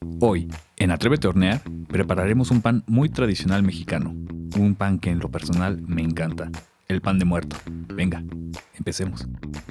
Hoy, en Atrévete a Hornear, prepararemos un pan muy tradicional mexicano. Un pan que en lo personal me encanta. El pan de muerto. Venga, empecemos.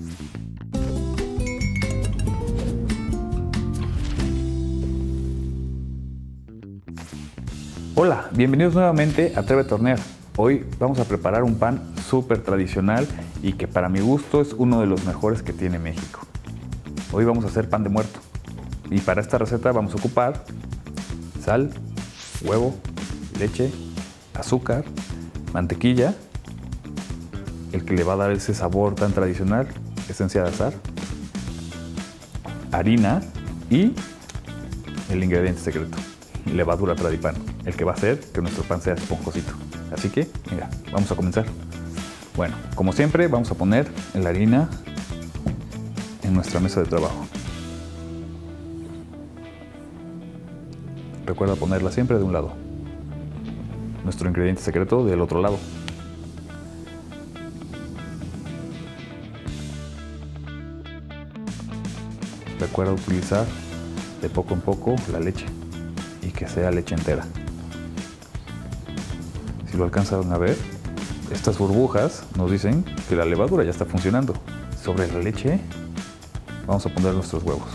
Hola, bienvenidos nuevamente a Atrévete a Hornear. Hoy vamos a preparar un pan súper tradicional y que para mi gusto es uno de los mejores que tiene México. Hoy vamos a hacer pan de muerto. Y para esta receta vamos a ocupar sal, huevo, leche, azúcar, mantequilla, el que le va a dar ese sabor tan tradicional, esencia de azahar, harina y el ingrediente secreto, levadura Tradipan, el que va a hacer que nuestro pan sea esponjosito. Así que, mira, vamos a comenzar. Bueno, como siempre, vamos a poner la harina en nuestra mesa de trabajo. Recuerda ponerla siempre de un lado. Nuestro ingrediente secreto del otro lado. Recuerda utilizar de poco en poco la leche y que sea leche entera. Si lo alcanzan a ver, estas burbujas nos dicen que la levadura ya está funcionando. Sobre la leche vamos a poner nuestros huevos.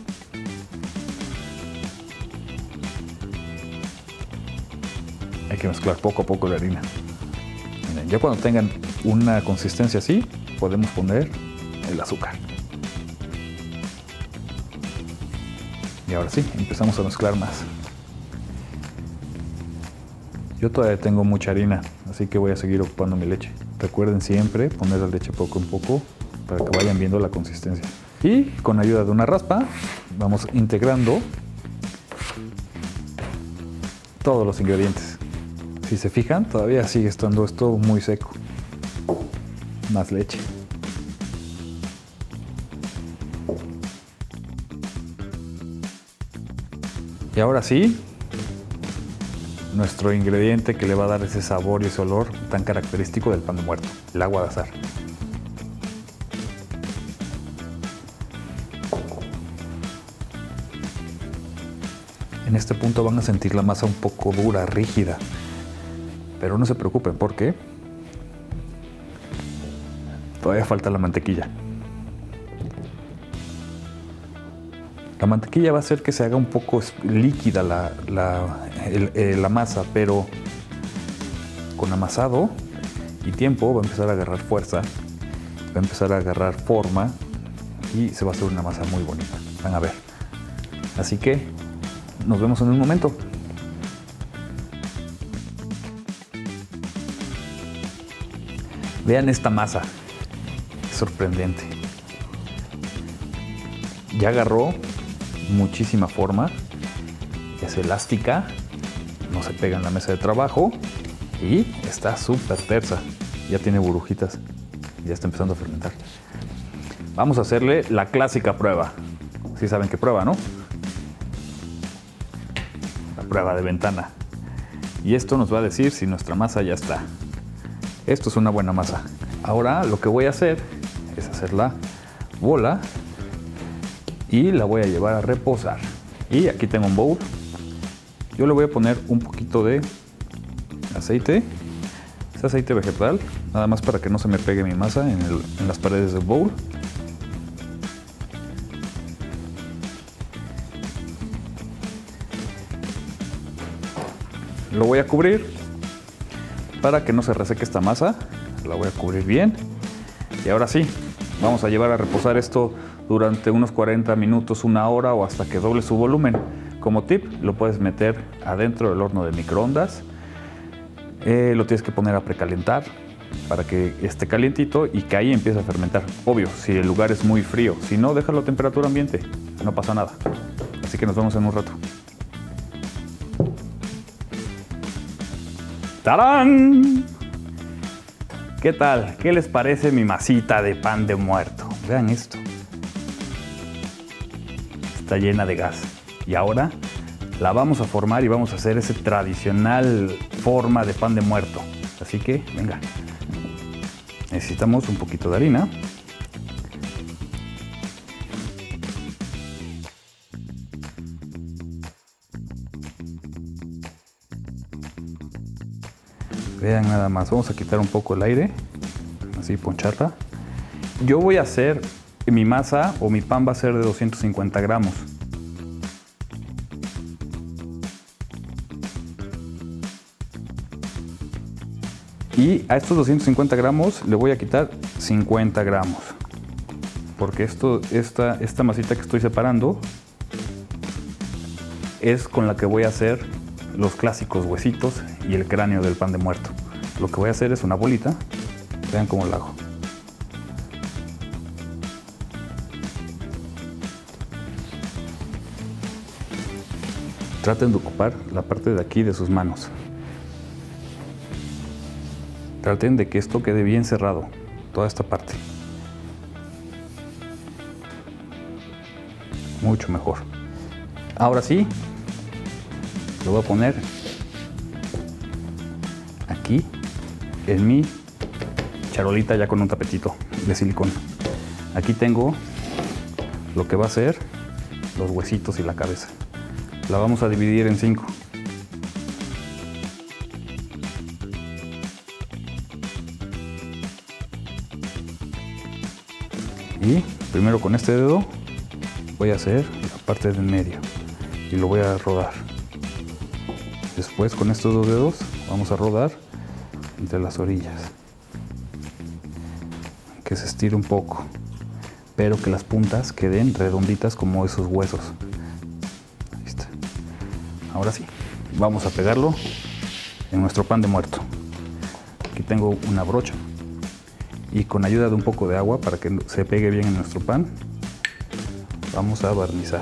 Hay que mezclar poco a poco la harina. Miren, ya cuando tengan una consistencia así, podemos poner el azúcar. Y ahora sí, empezamos a mezclar más. Yo todavía tengo mucha harina, así que voy a seguir ocupando mi leche. Recuerden siempre poner la leche poco en poco para que vayan viendo la consistencia. Y con ayuda de una raspa, vamos integrando todos los ingredientes. Si se fijan, todavía sigue estando esto muy seco. Más leche. Y ahora sí, nuestro ingrediente que le va a dar ese sabor y ese olor tan característico del pan de muerto, el agua de azahar. En este punto van a sentir la masa un poco dura, rígida. Pero no se preocupen porque todavía falta la mantequilla. La mantequilla va a hacer que se haga un poco líquida la masa, pero con amasado y tiempo va a empezar a agarrar fuerza, va a empezar a agarrar forma y se va a hacer una masa muy bonita. Van a ver. Así que nos vemos en un momento. Vean esta masa, es sorprendente. Ya agarró muchísima forma, es elástica, no se pega en la mesa de trabajo y está súper tersa. Ya tiene burbujitas, ya está empezando a fermentar. Vamos a hacerle la clásica prueba. Sí saben qué prueba, ¿no? La prueba de ventana. Y esto nos va a decir si nuestra masa ya está. Esto es una buena masa. Ahora lo que voy a hacer es hacer la bola y la voy a llevar a reposar. Y aquí tengo un bowl. Yo le voy a poner un poquito de aceite. Es aceite vegetal, nada más para que no se me pegue mi masa en las paredes del bowl. Lo voy a cubrir para que no se reseque esta masa. La voy a cubrir bien. Y ahora sí, vamos a llevar a reposar esto durante unos 40 minutos, una hora o hasta que doble su volumen. Como tip, lo puedes meter adentro del horno de microondas. Lo tienes que poner a precalentar para que esté calientito y que ahí empiece a fermentar. Obvio, si el lugar es muy frío. Si no, déjalo a temperatura ambiente. No pasa nada. Así que nos vemos en un rato. ¡Tarán! ¿Qué tal? ¿Qué les parece mi masita de pan de muerto? Vean esto. Está llena de gas. Y ahora la vamos a formar y vamos a hacer ese tradicional forma de pan de muerto. Así que, venga. Necesitamos un poquito de harina. Vean nada más, vamos a quitar un poco el aire, así poncharla. Yo voy a hacer, mi masa o mi pan va a ser de 250 gramos. Y a estos 250 gramos le voy a quitar 50 gramos. Porque esta masita que estoy separando es con la que voy a hacer los clásicos huesitos y el cráneo del pan de muerto. Lo que voy a hacer es una bolita. Vean cómo la hago. Traten de ocupar la parte de aquí de sus manos. Traten de que esto quede bien cerrado, toda esta parte. Mucho mejor. Ahora sí, lo voy a poner aquí en mi charolita ya con un tapetito de silicón. Aquí tengo lo que va a ser los huesitos y la cabeza. La vamos a dividir en 5. Y primero con este dedo voy a hacer la parte del medio y lo voy a rodar. Después con estos dos dedos vamos a rodar entre las orillas. Que se estire un poco, pero que las puntas queden redonditas como esos huesos. Ahí está. Ahora sí, vamos a pegarlo en nuestro pan de muerto. Aquí tengo una brocha. Y con ayuda de un poco de agua para que se pegue bien en nuestro pan, vamos a barnizar.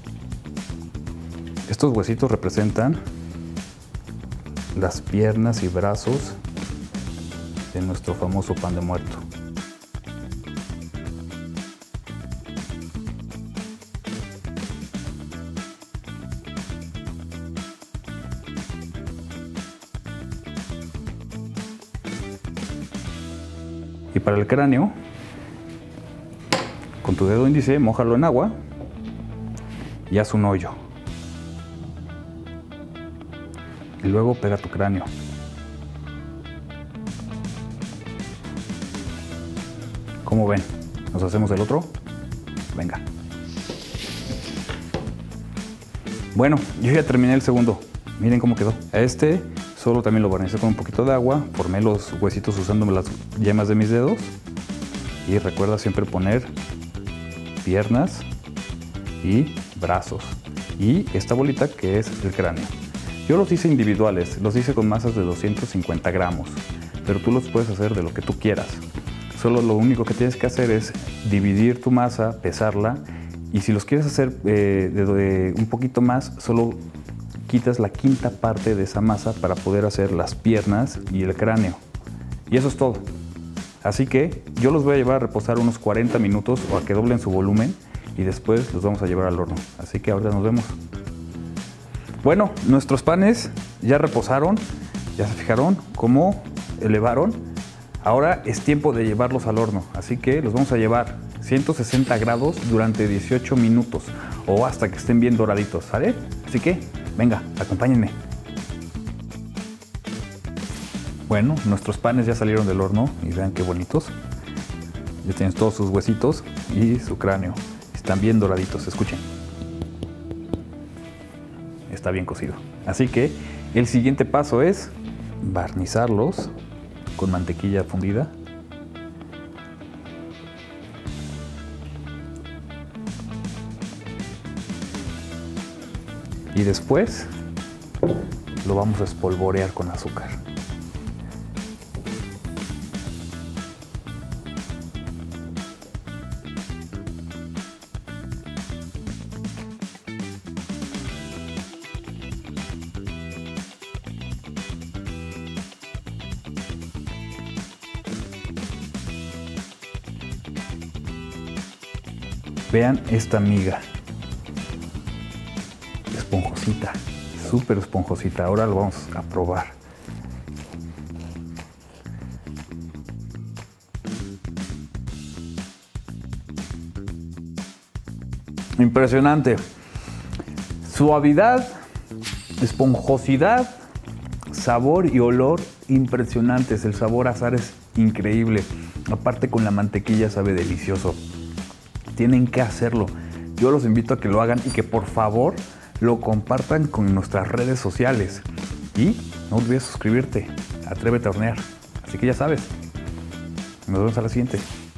Estos huesitos representan las piernas y brazos de nuestro famoso pan de muerto. Y para el cráneo, con tu dedo índice, mójalo en agua y haz un hoyo. Y luego pega tu cráneo. ¿Cómo ven? ¿Nos hacemos el otro? Venga. Bueno, yo ya terminé el segundo. Miren cómo quedó. A este solo también lo barnicé con un poquito de agua. Formé los huesitos usando las yemas de mis dedos. Y recuerda siempre poner piernas y brazos. Y esta bolita que es el cráneo. Yo los hice individuales, los hice con masas de 250 gramos. Pero tú los puedes hacer de lo que tú quieras. Solo lo único que tienes que hacer es dividir tu masa, pesarla. Y si los quieres hacer un poquito más, solo quitas la quinta parte de esa masa para poder hacer las piernas y el cráneo. Y eso es todo. Así que yo los voy a llevar a reposar unos 40 minutos o a que doblen su volumen y después los vamos a llevar al horno. Así que ahorita nos vemos. Bueno, nuestros panes ya reposaron, ya se fijaron cómo elevaron. Ahora es tiempo de llevarlos al horno, así que los vamos a llevar 160 grados durante 18 minutos o hasta que estén bien doraditos, ¿sale? Así que, venga, acompáñenme. Bueno, nuestros panes ya salieron del horno y vean qué bonitos. Ya tienen todos sus huesitos y su cráneo. Están bien doraditos, escuchen. Está bien cocido. Así que el siguiente paso es barnizarlos con mantequilla fundida. Y después lo vamos a espolvorear con azúcar. Vean esta miga. Esponjosita, súper esponjosita. Ahora lo vamos a probar. Impresionante. Suavidad, esponjosidad Sabor y olor impresionantes. El sabor a azar es increíble. Aparte con la mantequilla sabe delicioso. Tienen que hacerlo. Yo los invito a que lo hagan y que por favor lo compartan con nuestras redes sociales. Y no olvides suscribirte. Atrévete a hornear. Así que ya sabes. Nos vemos a la siguiente.